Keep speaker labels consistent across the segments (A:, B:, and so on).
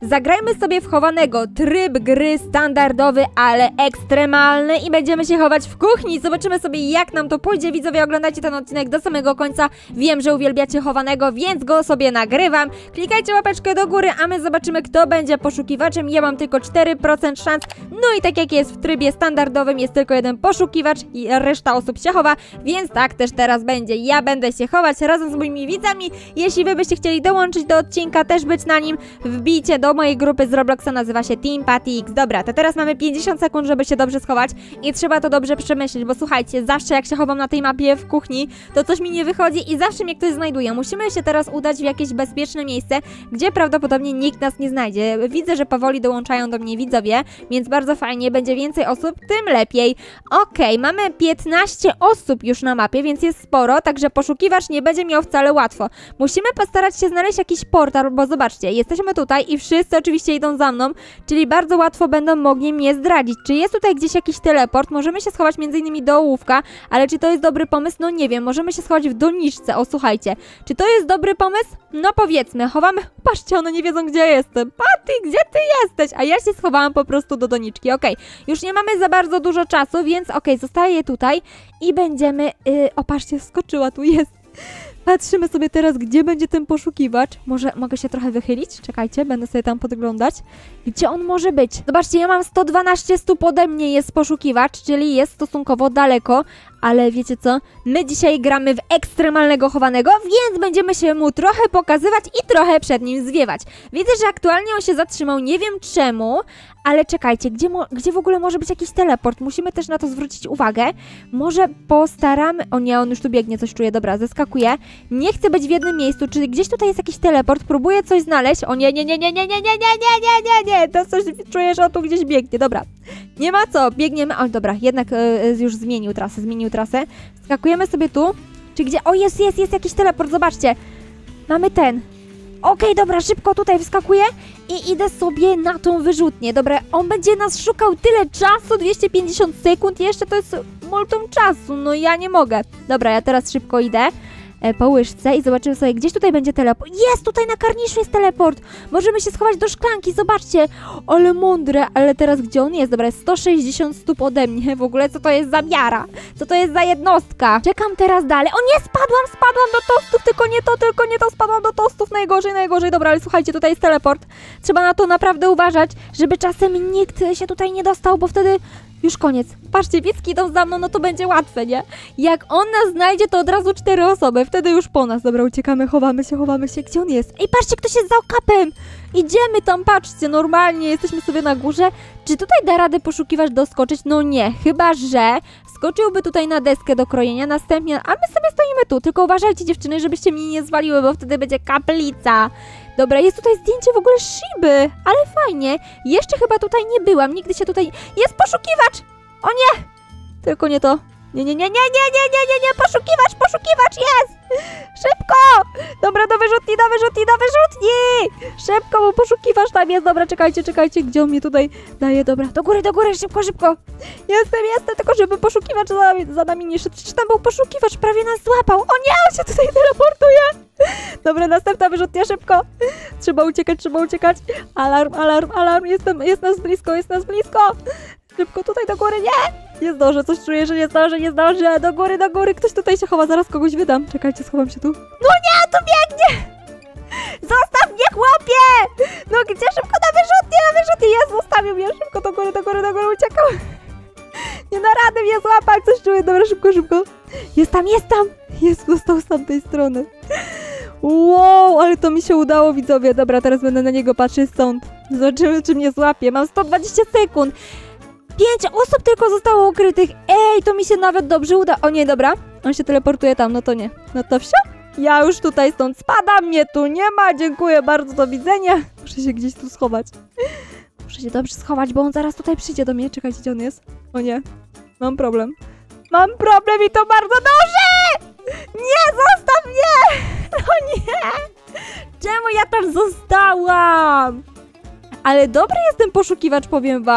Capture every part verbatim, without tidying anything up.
A: Zagrajmy sobie w chowanego. Tryb gry standardowy, ale ekstremalny i będziemy się chować w kuchni. Zobaczymy sobie, jak nam to pójdzie. Widzowie, oglądajcie ten odcinek do samego końca. Wiem, że uwielbiacie chowanego, więc go sobie nagrywam. Klikajcie łapeczkę do góry, a my zobaczymy, kto będzie poszukiwaczem. Ja mam tylko cztery procent szans. No i tak jak jest w trybie standardowym, jest tylko jeden poszukiwacz i reszta osób się chowa, więc tak też teraz będzie. Ja będę się chować razem z moimi widzami. Jeśli wy byście chcieli dołączyć do odcinka, też być na nim, wbijcie do mojej grupy z Robloxa, nazywa się Team Patty X. Dobra, to teraz mamy pięćdziesiąt sekund, żeby się dobrze schować i trzeba to dobrze przemyśleć, bo słuchajcie, zawsze jak się chowam na tej mapie w kuchni, to coś mi nie wychodzi i zawsze mnie ktoś znajduje. Musimy się teraz udać w jakieś bezpieczne miejsce, gdzie prawdopodobnie nikt nas nie znajdzie. Widzę, że powoli dołączają do mnie widzowie, więc bardzo fajnie, będzie więcej osób, tym lepiej. Okej, okay, mamy piętnaście osób już na mapie, więc jest sporo, także poszukiwacz nie będzie miał wcale łatwo. Musimy postarać się znaleźć jakiś portal, bo zobaczcie, jesteśmy tutaj i wszyscy oczywiście idą za mną, czyli bardzo łatwo będą mogli mnie zdradzić. Czy jest tutaj gdzieś jakiś teleport? Możemy się schować między innymi do ołówka, ale czy to jest dobry pomysł? No nie wiem, możemy się schować w doniczce, o słuchajcie. Czy to jest dobry pomysł? No powiedzmy, chowamy... Patrzcie, one nie wiedzą, gdzie ja jestem. Patty, gdzie ty jesteś? A ja się schowałam po prostu do doniczki, okej. Okay. Już nie mamy za bardzo dużo czasu, więc okej, okay, zostaję tutaj i będziemy... Yy... O, patrzcie, skoczyła, tu jest. Patrzymy sobie teraz, gdzie będzie ten poszukiwacz. Może mogę się trochę wychylić? Czekajcie, będę sobie tam podglądać. Gdzie on może być? Zobaczcie, ja mam sto dwanaście stóp ode mnie jest poszukiwacz, czyli jest stosunkowo daleko. Ale wiecie co? My dzisiaj gramy w ekstremalnego chowanego, więc będziemy się mu trochę pokazywać i trochę przed nim zwiewać. Widzę, że aktualnie on się zatrzymał, nie wiem czemu, ale czekajcie, gdzie, gdzie w ogóle może być jakiś teleport? Musimy też na to zwrócić uwagę. Może postaramy... O nie, on już tu biegnie, coś czuje, dobra, zeskakuje. Nie chcę być w jednym miejscu, czy gdzieś tutaj jest jakiś teleport? Próbuję coś znaleźć. O nie, nie, nie, nie, nie, nie, nie, nie, nie, nie, nie, nie, to coś czuję, że on tu gdzieś biegnie, dobra. Nie ma co, biegniemy, o dobra, jednak y, już zmienił trasę, zmienił trasę. Skakujemy sobie tu, czy gdzie, o jest, jest, jest jakiś teleport, zobaczcie. Mamy ten. Okej, okay, dobra, szybko tutaj wskakuję i idę sobie na tą wyrzutnię. Dobra, on będzie nas szukał tyle czasu, dwieście pięćdziesiąt sekund, jeszcze to jest multum czasu, no ja nie mogę. Dobra, ja teraz szybko idę e, po łyżce i zobaczymy sobie, gdzieś tutaj będzie teleport. Jest, tutaj na karniszu jest teleport. Możemy się schować do szklanki, zobaczcie. Ale mądre, ale teraz gdzie on jest? Dobra, jest sto sześćdziesiąt stóp ode mnie. W ogóle co to jest za miara? Co to jest za jednostka? Czekam teraz dalej. O nie, spadłam, spadłam do tostów, tylko nie to, tylko nie to, spadłam do tostów. Najgorzej, najgorzej. Dobra, ale słuchajcie, tutaj jest teleport. Trzeba na to naprawdę uważać, żeby czasem nikt się tutaj nie dostał, bo wtedy... Już koniec. Patrzcie, pieski idą za mną, no to będzie łatwe, nie? Jak on nas znajdzie, to od razu cztery osoby. Wtedy już po nas. Dobra, uciekamy, chowamy się, chowamy się. Gdzie on jest? Ej, patrzcie, ktoś jest za okapem! Idziemy tam, patrzcie, normalnie, jesteśmy sobie na górze. Czy tutaj da radę poszukiwać doskoczyć? No nie, chyba że skoczyłby tutaj na deskę do krojenia, następnie... A my sobie stoimy tu, tylko uważajcie dziewczyny, żebyście mnie nie zwaliły, bo wtedy będzie kaplica. Dobra, jest tutaj zdjęcie w ogóle szyby, ale fajnie. Jeszcze chyba tutaj nie byłam, nigdy się tutaj... Jest poszukiwacz! O nie! Tylko nie to. Nie, nie, nie, nie, nie, nie, nie, nie, nie, poszukiwacz, poszukiwacz jest! Szybko! Dobra, do wyrzutni, do wyrzutni, do wyrzutni! Szybko, bo poszukiwacz tam jest. Dobra, czekajcie, czekajcie, gdzie on mnie tutaj daje. Dobra, do góry, do góry, szybko, szybko. Jestem, jestem, tylko żeby poszukiwacz za, za nami nie szedł. Czy tam był poszukiwacz? Prawie nas złapał. O nie, on się tutaj teleportuje. Dobra, następna wyrzutnia, szybko. Trzeba uciekać, trzeba uciekać. Alarm, alarm, alarm, jestem, jest nas blisko, jest nas blisko. Szybko, tutaj do góry, nie! Nie zdążę, coś czuję, że nie zdążę, nie zdążę. Do góry, do góry, ktoś tutaj się chowa, zaraz kogoś wydam. Czekajcie, schowam się tu. No nie, tu biegnie! Zostaw mnie, chłopie! No gdzie? Szybko na wyrzutnię, na wyrzutnię! Jest, zostawił mnie, szybko do góry, do góry, do góry, uciekam. Nie da rady mnie złapać, coś czuję, dobra, szybko, szybko. Jest tam, jest tam! Jest, został z tamtej strony. Wow, ale to mi się udało, widzowie. Dobra, teraz będę na niego patrzeć stąd. Zobaczymy, czy mnie złapie. Mam sto dwadzieścia sekund. Pięć osób tylko zostało ukrytych. Ej, to mi się nawet dobrze uda. O nie, dobra. On się teleportuje tam, no to nie. No to wsio. Ja już tutaj stąd spadam, mnie tu nie ma. Dziękuję bardzo, do widzenia. Muszę się gdzieś tu schować. Muszę się dobrze schować, bo on zaraz tutaj przyjdzie do mnie. Czekajcie, gdzie on jest. O nie, mam problem. Mam problem i to bardzo duży! Nie, zostaw mnie! No nie! Czemu ja tam zostałam? Ale dobry jest ten poszukiwacz, powiem wam.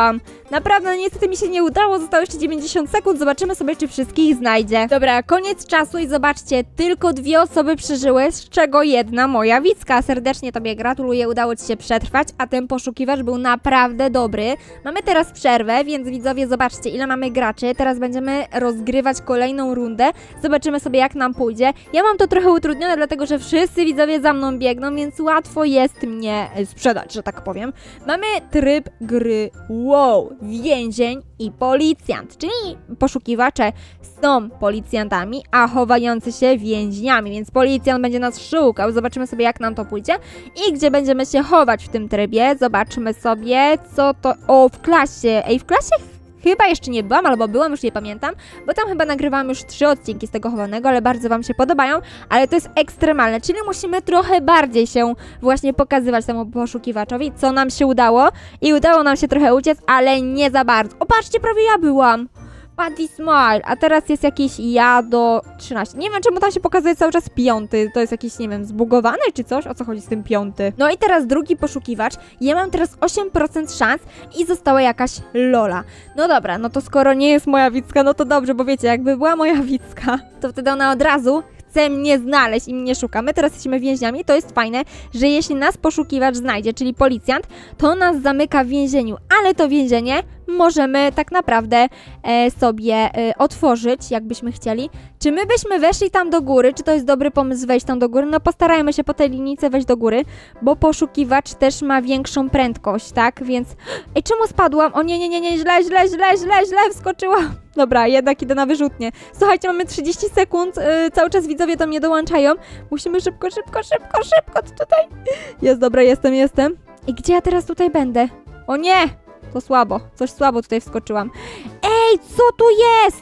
A: Naprawdę, no niestety mi się nie udało, zostało jeszcze dziewięćdziesiąt sekund, zobaczymy sobie, czy wszystkich znajdzie. Dobra, koniec czasu i zobaczcie, tylko dwie osoby przeżyły, z czego jedna moja Wicka. Serdecznie tobie gratuluję, udało ci się przetrwać, a ten poszukiwacz był naprawdę dobry. Mamy teraz przerwę, więc widzowie, zobaczcie, ile mamy graczy. Teraz będziemy rozgrywać kolejną rundę. Zobaczymy sobie, jak nam pójdzie. Ja mam to trochę utrudnione, dlatego że wszyscy widzowie za mną biegną, więc łatwo jest mnie sprzedać, że tak powiem. Mamy tryb gry wow, więzień i policjant, czyli poszukiwacze są policjantami, a chowający się więźniami, więc policjant będzie nas szukał. Zobaczymy sobie, jak nam to pójdzie i gdzie będziemy się chować w tym trybie. Zobaczmy sobie, co to... O, w klasie. Ej, w klasie chyba jeszcze nie byłam, albo byłam, już nie pamiętam, bo tam chyba nagrywałam już trzy odcinki z tego chowanego, ale bardzo wam się podobają, ale to jest ekstremalne, czyli musimy trochę bardziej się właśnie pokazywać temu poszukiwaczowi, co nam się udało i udało nam się trochę uciec, ale nie za bardzo. O, patrzcie, prawie ja byłam! Patty Smile, a teraz jest jakiś ja do trzynaście. Nie wiem, czemu tam się pokazuje cały czas piąty. To jest jakiś, nie wiem, zbugowany czy coś? O co chodzi z tym piąty? No i teraz drugi poszukiwacz. Ja mam teraz osiem procent szans i została jakaś Lola. No dobra, no to skoro nie jest moja Wicka, no to dobrze, bo wiecie, jakby była moja Wicka, to wtedy ona od razu chce mnie znaleźć i mnie szuka. My teraz jesteśmy więźniami, to jest fajne, że jeśli nas poszukiwacz znajdzie, czyli policjant, to nas zamyka w więzieniu, ale to więzienie możemy tak naprawdę e, sobie e, otworzyć, jakbyśmy chcieli. Czy my byśmy weszli tam do góry? Czy to jest dobry pomysł wejść tam do góry? No postarajmy się po tej linijce wejść do góry, bo poszukiwacz też ma większą prędkość, tak? Więc... Ej, czemu spadłam? O nie, nie, nie, nie, źle, źle, źle, źle, źle, wskoczyłam. Dobra, jednak idę na wyrzutnię. Słuchajcie, mamy trzydzieści sekund, yy, cały czas widzowie do mnie dołączają. Musimy szybko, szybko, szybko, szybko, co tutaj? Jest, dobra, jestem, jestem. I gdzie ja teraz tutaj będę? O nie! To słabo, coś słabo tutaj wskoczyłam. Ej, co tu jest?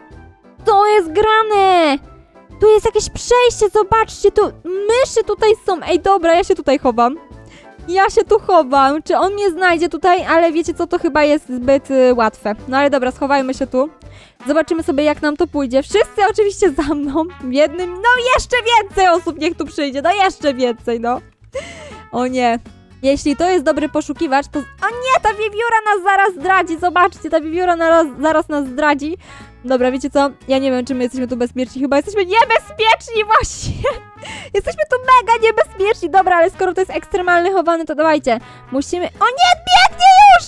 A: To jest grane! Tu jest jakieś przejście, zobaczcie, tu myszy tutaj są. Ej, dobra, ja się tutaj chowam. Ja się tu chowam. Czy on mnie znajdzie tutaj? Ale wiecie co, to chyba jest zbyt y, łatwe. No ale dobra, schowajmy się tu. Zobaczymy sobie, jak nam to pójdzie. Wszyscy oczywiście za mną. W jednym... No jeszcze więcej osób niech tu przyjdzie. No jeszcze więcej, no. O nie. Jeśli to jest dobry poszukiwacz, to... O nie, ta wiewióra nas zaraz zdradzi. Zobaczcie, ta wiewióra naraz, zaraz nas zdradzi. Dobra, wiecie co? Ja nie wiem, czy my jesteśmy tu bezpieczni. Chyba jesteśmy niebezpieczni właśnie. Jesteśmy tu mega niebezpieczni. Dobra, ale skoro to jest ekstremalny chowany, to dawajcie. Musimy... O nie, biegnie już!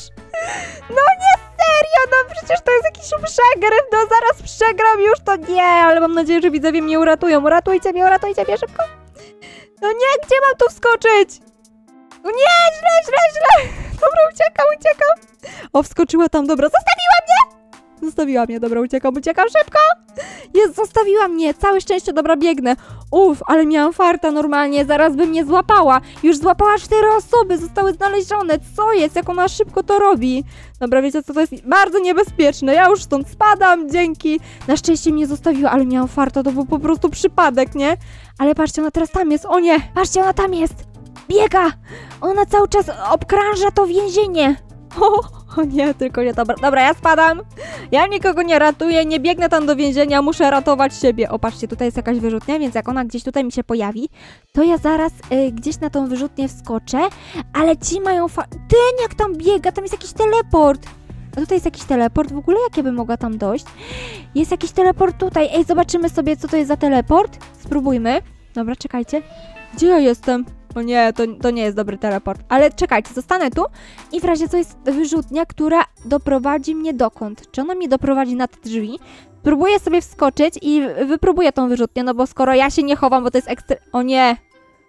A: No nie, serio, no przecież to jest jakiś przegryw. No zaraz przegram już, to nie. Ale mam nadzieję, że widzowie mnie uratują. Uratujcie mnie, uratujcie mnie szybko. No nie, gdzie mam tu wskoczyć? No nie, źle, źle, źle. Dobra, uciekam, uciekam. O, wskoczyła tam, dobra, zostawiła mnie. Zostawiła mnie, dobra, uciekam, uciekam szybko. Jest, zostawiła mnie, całe szczęście, dobra, biegnę. Uff, ale miałam farta normalnie, zaraz by mnie złapała. Już złapała cztery osoby, zostały znalezione. Co jest, jak ona szybko to robi? Dobra, wiecie co, to jest bardzo niebezpieczne. Ja już stąd spadam, dzięki. Na szczęście mnie zostawiła, ale miałam farta, to był po prostu przypadek, nie? Ale patrzcie, ona teraz tam jest, o nie, patrzcie, ona tam jest. Biega! Ona cały czas obkrąża to więzienie. O, o nie, tylko nie, dobra, dobra, ja spadam. Ja nikogo nie ratuję, nie biegnę tam do więzienia, muszę ratować siebie. O, patrzcie, tutaj jest jakaś wyrzutnia, więc jak ona gdzieś tutaj mi się pojawi, to ja zaraz y, gdzieś na tą wyrzutnię wskoczę, ale ci mają fa... Ten jak tam biega, tam jest jakiś teleport. A tutaj jest jakiś teleport, w ogóle jak ja bym mogła tam dojść? Jest jakiś teleport tutaj, ej, zobaczymy sobie, co to jest za teleport. Spróbujmy. Dobra, czekajcie. Gdzie ja jestem? O nie, to, to nie jest dobry teleport. Ale czekajcie, zostanę tu i w razie co jest wyrzutnia, która doprowadzi mnie dokąd? Czy ona mnie doprowadzi na te drzwi? Próbuję sobie wskoczyć i wypróbuję tą wyrzutnię, no bo skoro ja się nie chowam, bo to jest ekstra... O nie!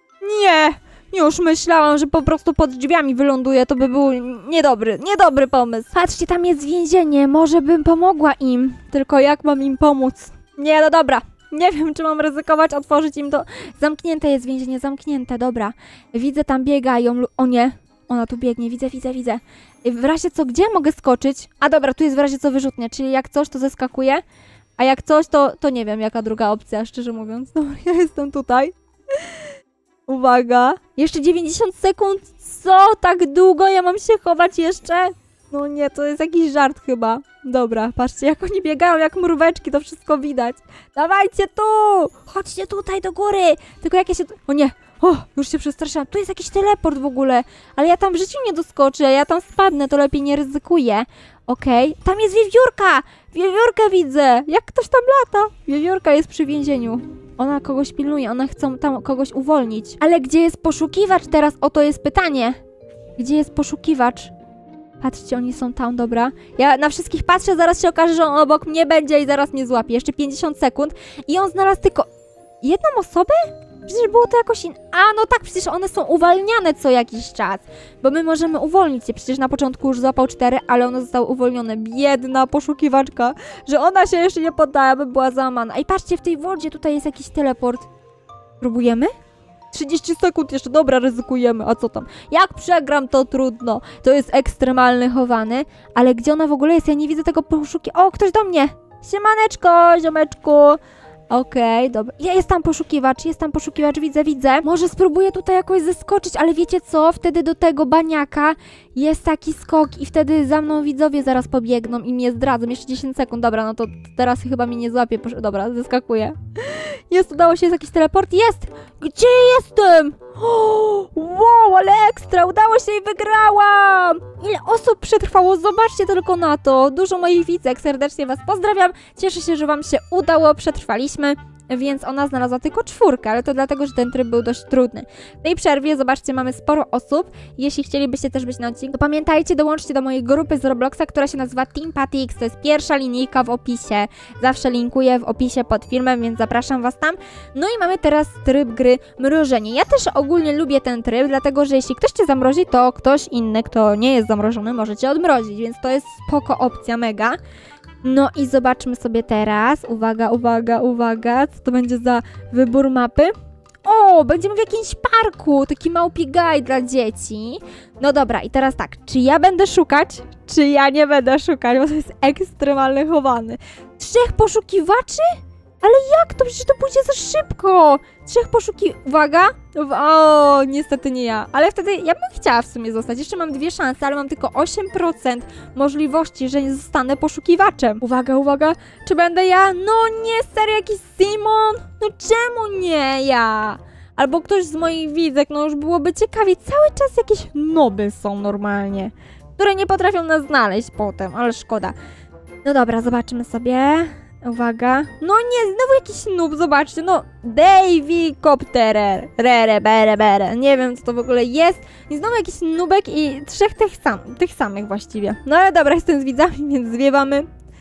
A: Nie! Już myślałam, że po prostu pod drzwiami wyląduję, to by był niedobry, niedobry pomysł. Patrzcie, tam jest więzienie, może bym pomogła im. Tylko jak mam im pomóc? Nie, no dobra. Nie wiem, czy mam ryzykować, otworzyć im to. Zamknięte jest więzienie, zamknięte, dobra. Widzę, tam biegają. O nie, ona tu biegnie, widzę, widzę, widzę. W razie co, gdzie mogę skoczyć? A dobra, tu jest w razie co wyrzutnia, czyli jak coś, to zeskakuję. A jak coś, to, to nie wiem, jaka druga opcja, szczerze mówiąc. Dobra, ja jestem tutaj. Uwaga. Jeszcze dziewięćdziesiąt sekund. Co? Tak długo ja mam się chować jeszcze? No nie, to jest jakiś żart chyba. Dobra, patrzcie, jak oni biegają jak mróweczki, to wszystko widać. Dawajcie tu! Chodźcie tutaj do góry! Tylko jak ja się... O nie, O, już się przestraszyłam. Tu jest jakiś teleport w ogóle, ale ja tam w życiu nie doskoczę, ja tam spadnę, to lepiej nie ryzykuję. Okej, okay. Tam jest wiewiórka! Wiewiórkę widzę! Jak ktoś tam lata? Wiewiórka jest przy więzieniu. Ona kogoś pilnuje, ona chce tam kogoś uwolnić. Ale gdzie jest poszukiwacz teraz? Oto jest pytanie. Gdzie jest poszukiwacz? Patrzcie, oni są tam, dobra. Ja na wszystkich patrzę, zaraz się okaże, że on obok mnie będzie i zaraz mnie złapie. Jeszcze pięćdziesiąt sekund. I on znalazł tylko jedną osobę? Przecież było to jakoś in... A, no tak, przecież one są uwalniane co jakiś czas. Bo my możemy uwolnić je. Przecież na początku już złapał cztery, ale one zostały uwolnione. Biedna poszukiwaczka. Że ona się jeszcze nie poddała, by była załamana. I patrzcie, w tej wodzie tutaj jest jakiś teleport. Próbujemy? trzydzieści sekund jeszcze, dobra, ryzykujemy, a co tam? Jak przegram, to trudno. To jest ekstremalny chowany, ale gdzie ona w ogóle jest? Ja nie widzę tego poszuki... O, ktoś do mnie! Siemaneczko, ziomeczku! Okej, okay, dobra. Ja jest tam poszukiwacz, jest tam poszukiwacz, widzę, widzę. Może spróbuję tutaj jakoś zeskoczyć, ale wiecie co? Wtedy do tego baniaka jest taki skok i wtedy za mną widzowie zaraz pobiegną i mnie zdradzą. Jeszcze dziesięć sekund, dobra, no to teraz chyba mnie nie złapie. Dobra, zeskakuję. Jest, udało się, jest jakiś teleport? Jest! Gdzie jestem? O, wow, ale ekstra, udało się i wygrałam! Ile osób przetrwało? Zobaczcie tylko na to. Dużo moich widzek, serdecznie was pozdrawiam. Cieszę się, że wam się udało, przetrwaliśmy. Więc ona znalazła tylko czwórkę, ale to dlatego, że ten tryb był dość trudny. W tej przerwie, zobaczcie, mamy sporo osób. Jeśli chcielibyście też być na odcinku, to pamiętajcie, dołączcie do mojej grupy z Robloxa, która się nazywa TeamPatix. To jest pierwsza linijka w opisie. Zawsze linkuję w opisie pod filmem, więc zapraszam was tam. No i mamy teraz tryb gry mrożenie. Ja też ogólnie lubię ten tryb, dlatego, że jeśli ktoś cię zamrozi, to ktoś inny, kto nie jest zamrożony, może cię odmrozić, więc to jest spoko opcja, mega. No i zobaczmy sobie teraz. Uwaga, uwaga, uwaga. Co to będzie za wybór mapy? O, będziemy w jakimś parku. Taki małpi guide dla dzieci. No dobra, i teraz tak. Czy ja będę szukać? Czy ja nie będę szukać? Bo to jest ekstremalnie chowany. Trzech poszukiwaczy? Ale jak to? Przecież to pójdzie za szybko. Trzech poszuki... Uwaga. O, niestety nie ja. Ale wtedy ja bym chciała w sumie zostać. Jeszcze mam dwie szanse, ale mam tylko osiem procent możliwości, że nie zostanę poszukiwaczem. Uwaga, uwaga. Czy będę ja? No nie, serio, jakiś Simon? No czemu nie ja? Albo ktoś z moich widzek, no już byłoby ciekawie. Cały czas jakieś noby są normalnie, które nie potrafią nas znaleźć potem, ale szkoda. No dobra, zobaczymy sobie... Uwaga. No nie, znowu jakiś noob, zobaczcie, no Davey Copterer, rere, bere, bere, nie wiem co to w ogóle jest. I znowu jakiś nubek i trzech tych, sam, tych samych właściwie. No ale dobra, jestem z widzami, więc zwiewamy.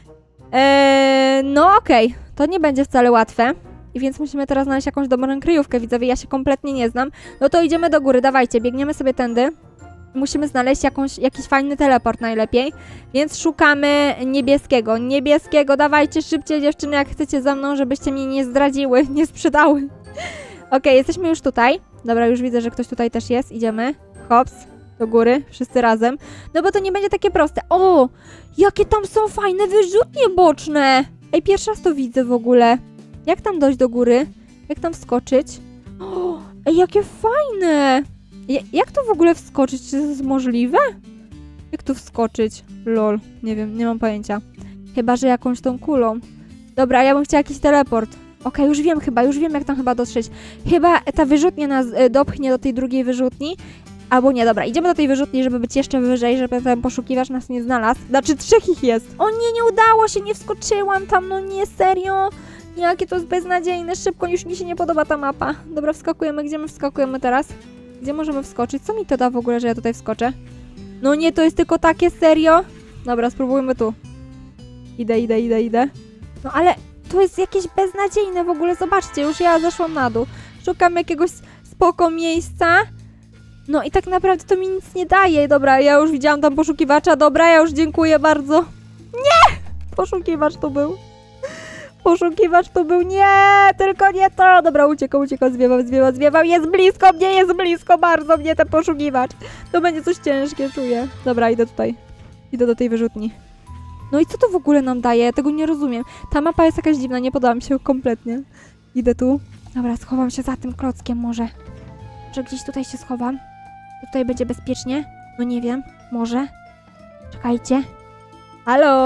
A: Eee, no okej, okay. To nie będzie wcale łatwe. I więc musimy teraz znaleźć jakąś dobrą kryjówkę, widzowie, ja się kompletnie nie znam. No to idziemy do góry, dawajcie, biegniemy sobie tędy. Musimy znaleźć jakąś, jakiś fajny teleport najlepiej, więc szukamy niebieskiego. Niebieskiego, dawajcie szybciej dziewczyny, jak chcecie za mną, żebyście mnie nie zdradziły, nie sprzedały. Okej, okay, jesteśmy już tutaj. Dobra, już widzę, że ktoś tutaj też jest. Idziemy. Hops, do góry, wszyscy razem. No bo to nie będzie takie proste. O, jakie tam są fajne wyrzutnie boczne. Ej, pierwszy raz to widzę w ogóle. Jak tam dojść do góry? Jak tam wskoczyć? O, ej, jakie fajne. Jak to w ogóle wskoczyć? Czy to jest możliwe? Jak tu wskoczyć? Lol, nie wiem, nie mam pojęcia. Chyba, że jakąś tą kulą. Dobra, ja bym chciała jakiś teleport. Okej, okay, już wiem chyba, już wiem jak tam chyba dotrzeć. Chyba ta wyrzutnia nas y, dopchnie do tej drugiej wyrzutni. Albo nie, dobra, idziemy do tej wyrzutni, żeby być jeszcze wyżej, żeby ten poszukiwacz nas nie znalazł. Znaczy, trzech ich jest. O nie, nie udało się, nie wskoczyłam tam, no nie, serio? Jakie to jest beznadziejne, szybko, już mi się nie podoba ta mapa. Dobra, wskakujemy, gdzie my wskakujemy teraz? Gdzie możemy wskoczyć? Co mi to da w ogóle, że ja tutaj wskoczę? No nie, to jest tylko takie, serio? Dobra, spróbujmy tu. Idę, idę, idę, idę. No ale to jest jakieś beznadziejne w ogóle, zobaczcie, już ja zeszłam na dół. Szukam jakiegoś spoko miejsca. No i tak naprawdę to mi nic nie daje. Dobra, ja już widziałam tam poszukiwacza, dobra, ja już dziękuję bardzo. Nie! Poszukiwacz tu był. Poszukiwacz tu był, nie, tylko nie to. Dobra, uciekam, uciekam, zwiewam, zwiewam, zwiewam. Jest blisko mnie, jest blisko bardzo mnie ten poszukiwacz. To będzie coś ciężkie, czuję. Dobra, idę tutaj. Idę do tej wyrzutni. No i co to w ogóle nam daje? Ja tego nie rozumiem. Ta mapa jest jakaś dziwna, nie podoba mi się kompletnie. Idę tu. Dobra, schowam się za tym klockiem może. Może gdzieś tutaj się schowam? Tutaj będzie bezpiecznie? No nie wiem, może. Czekajcie. Halo?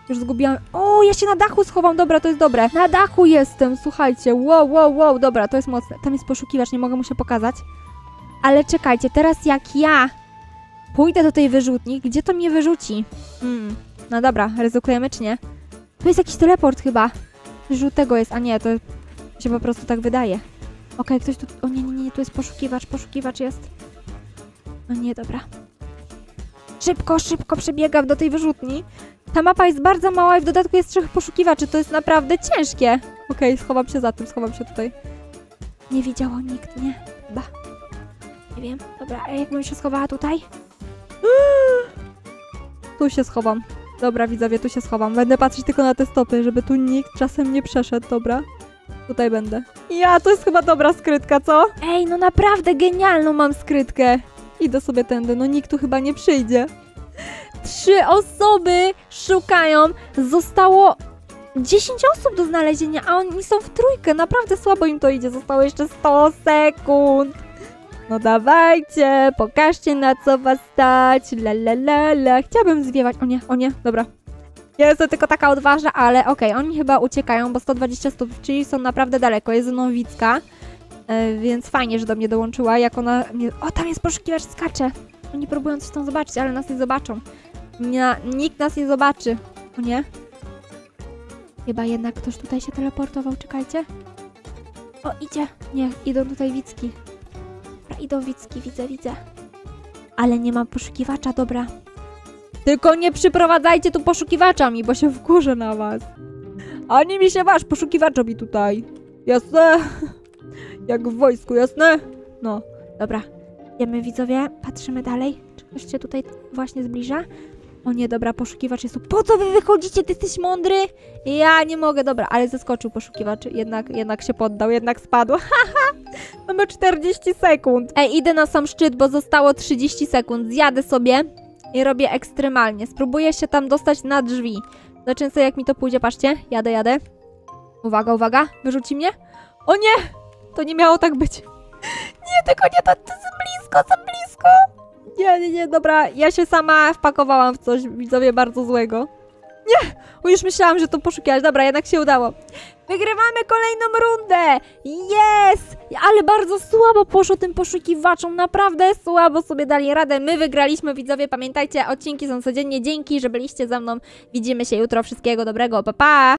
A: Już zgubiłam. O, ja się na dachu schowam, dobra, to jest dobre. Na dachu jestem, słuchajcie. Wow, wow, wow, dobra, to jest mocne. Tam jest poszukiwacz, nie mogę mu się pokazać. Ale czekajcie, teraz jak ja pójdę do tej wyrzutni, gdzie to mnie wyrzuci? Hmm, no dobra, ryzykujemy czy nie? Tu jest jakiś teleport chyba. Żółtego jest, a nie, to się po prostu tak wydaje. Okej, okay, ktoś tu... O nie, nie, nie, tu jest poszukiwacz, poszukiwacz jest. O nie, dobra. Szybko, szybko przebiegam do tej wyrzutni. Ta mapa jest bardzo mała i w dodatku jest trzech poszukiwaczy, to jest naprawdę ciężkie. Okej, okay, schowam się za tym, schowam się tutaj. Nie widziało nikt, nie? Chyba. Nie wiem, dobra, a jakbym się schowała tutaj? Tu się schowam. Dobra, widzowie, tu się schowam. Będę patrzeć tylko na te stopy, żeby tu nikt czasem nie przeszedł, dobra? Tutaj będę. Ja, to jest chyba dobra skrytka, co? Ej, no naprawdę genialną mam skrytkę. Idę sobie tędy, no nikt tu chyba nie przyjdzie. Trzy osoby szukają. Zostało dziesięć osób do znalezienia, a oni są w trójkę. Naprawdę słabo im to idzie. Zostało jeszcze sto sekund. No dawajcie, pokażcie na co was stać. La la la la. Chciałabym zwiewać. O nie, o nie, dobra. Ja jestem tylko taka odważna, ale okej, okay, oni chyba uciekają, bo sto dwadzieścia stóp, czyli są naprawdę daleko. Jest Nowicka, yy, więc fajnie, że do mnie dołączyła. Jak ona mnie... O, tam jest poszukiwacz, skacze. Oni próbują coś tam zobaczyć, ale nas nie zobaczą. Nie, nikt nas nie zobaczy. O nie? Chyba jednak ktoś tutaj się teleportował, czekajcie. O, idzie. Nie, idą tutaj Wicki. Dobra, idą Wicki, widzę, widzę. Ale nie mam poszukiwacza, dobra. Tylko nie przyprowadzajcie tu poszukiwaczami, bo się wkurzę na was. Ani mi się wasz poszukiwaczowi tutaj. Jasne? Jak w wojsku, jasne? No, dobra. Idziemy, widzowie, patrzymy dalej. Czy ktoś się tutaj właśnie zbliża? O nie, dobra, poszukiwacz jest tu. Po co wy wychodzicie? Ty jesteś mądry? Ja nie mogę, dobra, ale zeskoczył poszukiwacz. Jednak, jednak się poddał, jednak spadł. Haha, mamy czterdzieści sekund. Ej, idę na sam szczyt, bo zostało trzydzieści sekund. Zjadę sobie i robię ekstremalnie. Spróbuję się tam dostać na drzwi. Zobaczymy sobie, jak mi to pójdzie, patrzcie. Jadę, jadę. Uwaga, uwaga, wyrzuci mnie. O nie, to nie miało tak być. Nie, tylko nie, to, to za blisko, za blisko. Nie, nie, nie, dobra, ja się sama wpakowałam w coś, widzowie, bardzo złego. Nie, o, już myślałam, że to poszukiwać. Dobra, jednak się udało. Wygrywamy kolejną rundę. Jest! Ale bardzo słabo poszło tym poszukiwaczom, naprawdę słabo sobie dali radę. My wygraliśmy, widzowie, pamiętajcie, odcinki są codziennie. Dzięki, że byliście ze mną. Widzimy się jutro, wszystkiego dobrego, pa pa!